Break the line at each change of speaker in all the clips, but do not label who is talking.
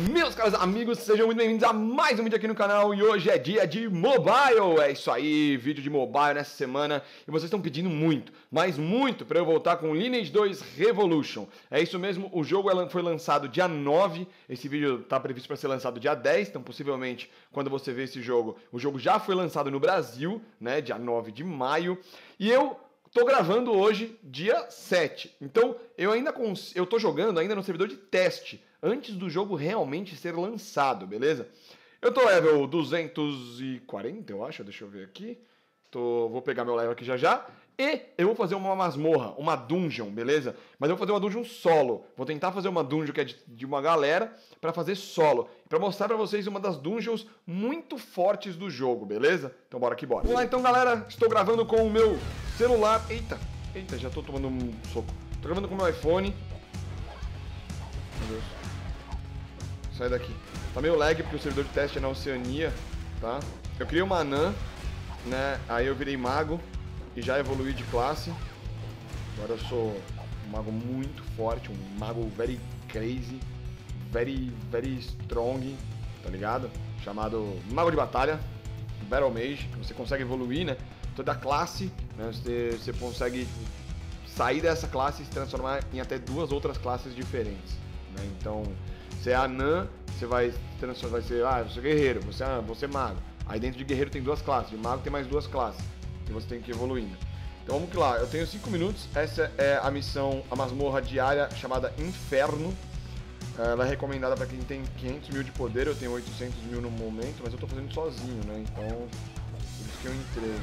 Meus caros amigos, sejam muito bem-vindos a mais um vídeo aqui no canal e hoje é dia de mobile. É isso aí, vídeo de mobile nessa semana e vocês estão pedindo muito, mas muito para eu voltar com Lineage 2 Revolution. É isso mesmo, o jogo foi lançado dia 9, esse vídeo está previsto para ser lançado dia 10, então possivelmente quando você vê esse jogo, o jogo já foi lançado no Brasil, né, dia 9 de maio, e eu tô gravando hoje, dia 7. Então, eu tô jogando ainda no servidor de teste, antes do jogo realmente ser lançado, beleza? Eu tô level 240, eu acho, deixa eu ver aqui. Vou pegar meu level aqui já já. E eu vou fazer uma masmorra, uma dungeon, beleza? Mas eu vou fazer uma dungeon solo. Vou tentar fazer uma dungeon que é de uma galera pra fazer solo. Pra mostrar pra vocês uma das dungeons muito fortes do jogo, beleza? Então bora que bora. Vamos lá então, galera. Estou gravando com o meu celular. Eita, já tô tomando um soco. Tô gravando com o meu iPhone. Meu Deus. Sai daqui. Tá meio lag porque o servidor de teste é na Oceania, tá? Eu criei uma anã, né? Aí eu virei mago e já evoluí de classe. Agora eu sou um mago muito forte, um mago very crazy, very strong, tá ligado? Chamado Mago de Batalha, Battle Mage, que você consegue evoluir, né? Toda classe, né? Você consegue sair dessa classe e se transformar em até duas outras classes diferentes, né? Então, você é anã, você vai ser, você é guerreiro, você é mago. Aí dentro de guerreiro tem duas classes, de mago tem mais duas classes, e você tem que ir evoluindo. Então vamos lá, eu tenho 5 minutos, essa é a missão, a masmorra diária chamada Inferno. Ela é recomendada para quem tem 500 mil de poder, eu tenho 800 mil no momento, mas eu tô fazendo sozinho, né? Então, por isso que eu entrei.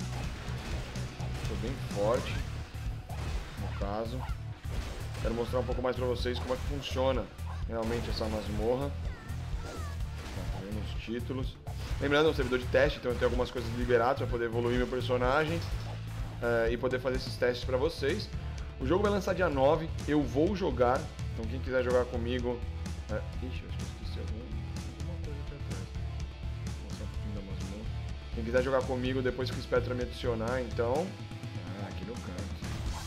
Tô bem forte, no caso. Quero mostrar um pouco mais para vocês como é que funciona realmente essa masmorra. Tá vendo os títulos. Lembrando, é um servidor de teste, então eu tenho algumas coisas liberadas para poder evoluir meu personagem e poder fazer esses testes para vocês. O jogo vai lançar dia 9, eu vou jogar, então quem quiser jogar comigo... Ixi, eu acho que eu esqueci alguma coisa aqui atrás. Vou mostrar um pouquinho da masmorra. Quem quiser jogar comigo depois que o Spectra me adicionar, então... aqui no canto.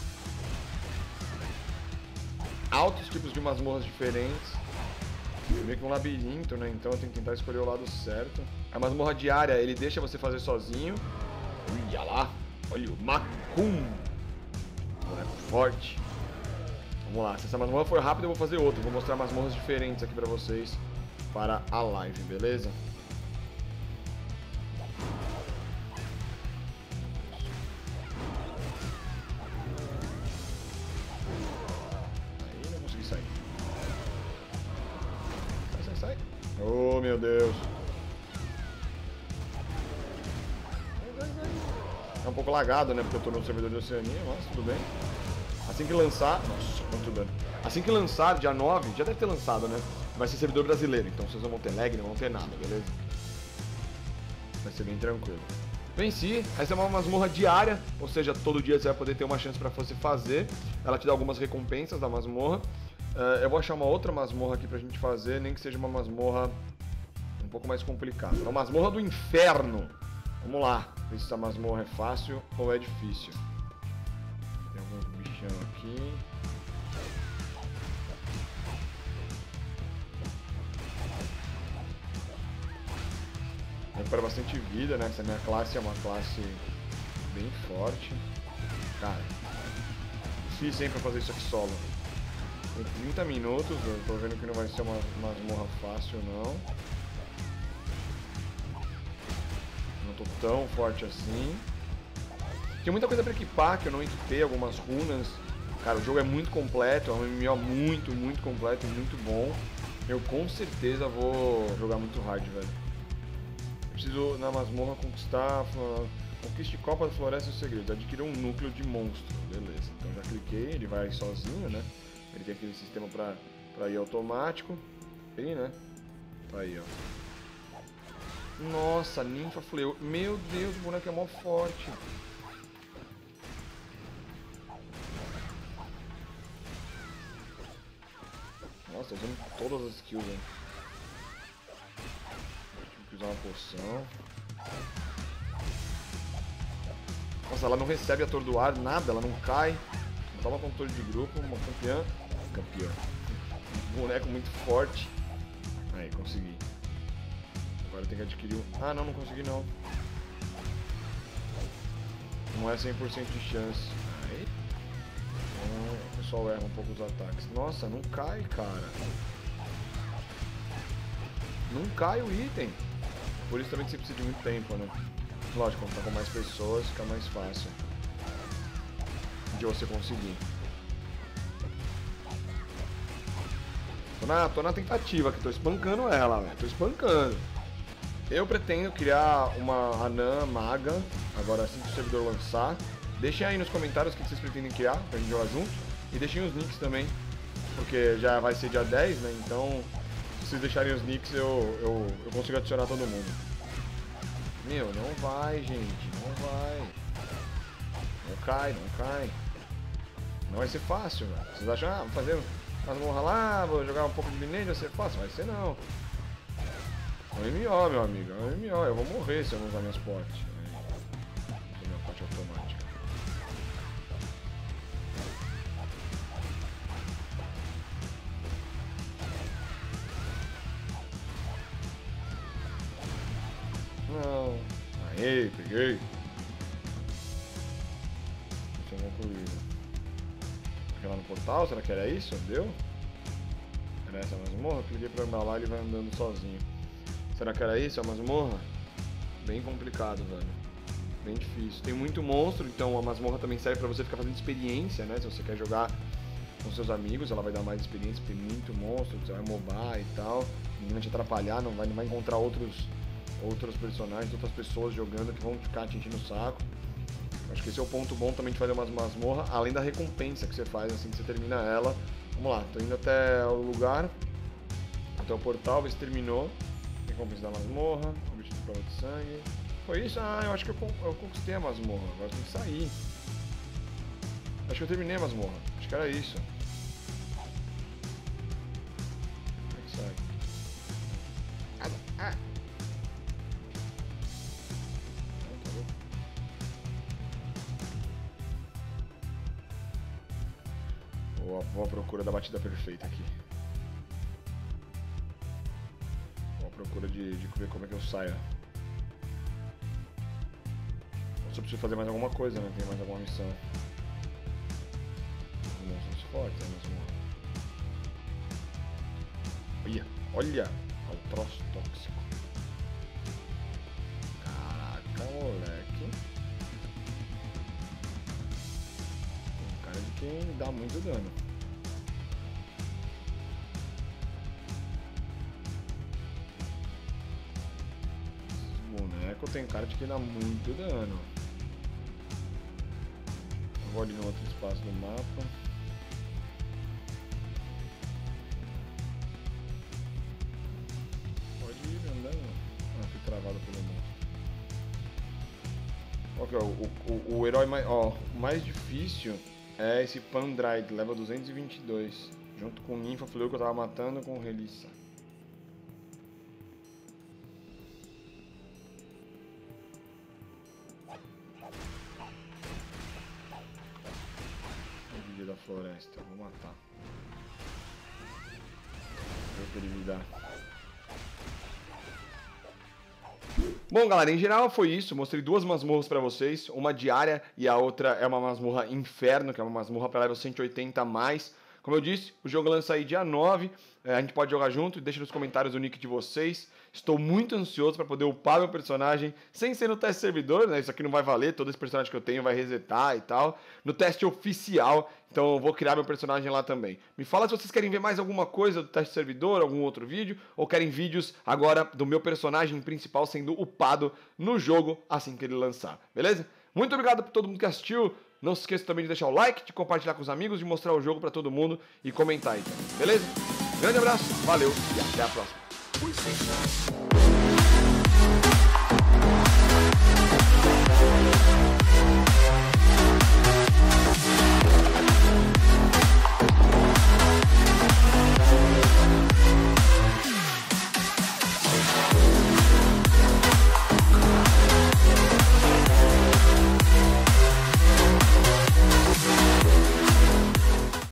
Altos tipos de masmorras diferentes. É meio que um labirinto, né? Então eu tenho que tentar escolher o lado certo. A masmorra diária, ele deixa você fazer sozinho. Olha lá! Olha o Macum! Boneco forte. Vamos lá, se essa masmorra for rápida eu vou fazer outra. Vou mostrar masmorras diferentes aqui pra vocês para a live, beleza? Aí não consegui sair. Sai. Oh, meu Deus. É um pouco lagado, né? Porque eu tô no servidor de Oceania, mas tudo bem. Assim que lançar... Nossa, quanto dano. Assim que lançar, dia 9, já deve ter lançado, né? Vai ser servidor brasileiro, então vocês não vão ter lag, não vão ter nada, beleza? Vai ser bem tranquilo. Venci, essa é uma masmorra diária, ou seja, todo dia você vai poder ter uma chance pra você fazer. Ela te dá algumas recompensas da masmorra. Eu vou achar uma outra masmorra aqui pra gente fazer, nem que seja uma masmorra um pouco mais complicada. É a masmorra do inferno. Vamos lá, ver se essa masmorra é fácil ou é difícil. Tem algum bichão aqui. Recupera bastante vida, né? Essa minha classe é uma classe bem forte. Cara, difícil, hein, pra fazer isso aqui solo. Tem 30 minutos, eu tô vendo que não vai ser uma masmorra fácil, não. Não tô tão forte assim. Tem muita coisa pra equipar que eu não equipei, algumas runas. Cara, o jogo é muito completo, é um MMO muito completo e muito bom. Eu com certeza vou jogar muito hard, velho. Eu preciso, na masmorra, conquistar... Conquiste Copa da Floresta e o Segredo. Adquirir um núcleo de monstro. Beleza, então já cliquei, ele vai sozinho, né? Ele tem aquele sistema pra ir automático. Tem, né? Tá aí, ó. Nossa, ninfa fleou. Meu Deus, o boneco é mó forte. Nossa, tô usando todas as skills, né? Tive que usar uma poção. Nossa, ela não recebe atordoar, nada, ela não cai. Toma controle de grupo, uma campeã. Um boneco muito forte. Aí, consegui. Agora tem que adquirir o... Ah, não consegui não. Não é 100% de chance. Aí. Então, o pessoal erra um pouco os ataques. Nossa, não cai, cara. Não cai o item. Por isso também que você precisa de muito tempo, né? Lógico, quando tá com mais pessoas, fica mais fácil de você conseguir. Tô na tentativa aqui, tô espancando ela, velho. Tô espancando. Eu pretendo criar uma anã maga, agora assim que o servidor lançar. Deixem aí nos comentários o que vocês pretendem criar, pra gente jogar junto. E deixem os nicks também, porque já vai ser dia 10, né? Então, se vocês deixarem os nicks, eu consigo adicionar todo mundo. Meu, não vai, gente, não vai. Não cai, não cai. Não vai ser fácil, velho. Vocês acham, vou fazer masmorra lá, vou jogar um pouco de Lineage, vai ser fácil? Vai ser não. É um MMO, meu amigo, é um MMO. Eu vou morrer se eu não usar minhas potes. Minha pote automática. Não. Aê, peguei. Deixa eu concluir. Aqui lá no portal, será que era isso? Deu? Era essa a masmorra? Cliquei pra andar lá e ele vai andando sozinho. Será que era isso a masmorra? Bem complicado, velho. Bem difícil. Tem muito monstro, então a masmorra também serve pra você ficar fazendo experiência, né? Se você quer jogar com seus amigos, ela vai dar mais experiência, porque tem muito monstro, você vai mobar e tal. Ninguém vai te atrapalhar, não vai encontrar outros personagens, outras pessoas jogando que vão ficar te enchendo o saco. Acho que esse é o ponto bom também de fazer uma masmorra, além da recompensa que você faz assim que você termina ela. Vamos lá, tô indo até o lugar, até o portal, ver se terminou. Recompensa da masmorra, objetivo de prova de sangue. Foi isso? Ah, eu acho que eu conquistei a masmorra, agora tem que sair. Acho que eu terminei a masmorra, acho que era isso. Como é que sai? Vou à procura da batida perfeita aqui. Vou à procura de ver como é que eu saio. Eu só preciso fazer mais alguma coisa, né? Tem mais alguma missão. Os monstros fortes, né? Olha! O troço tóxico. Caraca, moleque. Tem cara de quem dá muito dano. Boneco tem cara de que dá muito dano. Eu vou ali no outro espaço do mapa. Pode ir andando. Fui travado pelo monstro. Qual que é o herói mais... Ó, o mais difícil é esse Pandride, level 222. Junto com o Ninfa Fleur que eu tava matando com o Relissa. Da floresta, vou matar. Ver o que ele me dá. Bom, galera, em geral foi isso. Mostrei duas masmorras pra vocês, uma diária e a outra é uma masmorra inferno, que é uma masmorra pra level 180 a mais. Como eu disse, o jogo lança aí dia 9, a gente pode jogar junto, deixa nos comentários o nick de vocês. Estou muito ansioso para poder upar meu personagem sem ser no teste servidor, né? Isso aqui não vai valer, todo esse personagem que eu tenho vai resetar e tal. No teste oficial, então eu vou criar meu personagem lá também. Me fala se vocês querem ver mais alguma coisa do teste servidor, algum outro vídeo, ou querem vídeos agora do meu personagem principal sendo upado no jogo assim que ele lançar, beleza? Muito obrigado por todo mundo que assistiu. Não se esqueça também de deixar o like, de compartilhar com os amigos, de mostrar o jogo para todo mundo e comentar aí também, beleza? Grande abraço, valeu e até a próxima. Fui.